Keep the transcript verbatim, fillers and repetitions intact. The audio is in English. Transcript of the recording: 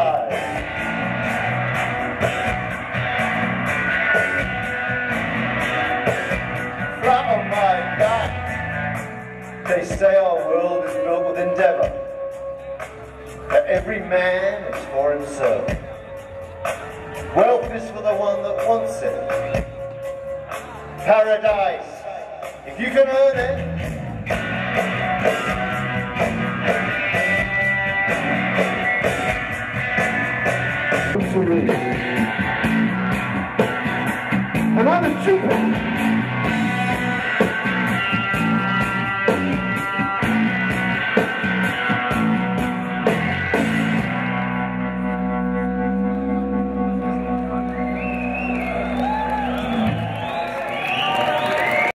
Paralysed. Flat on my back, they say our world is built with endeavour, that every man is for himself. Wealth is for the one that wants it. Paradise, if you can earn it. And I'm a cheaper.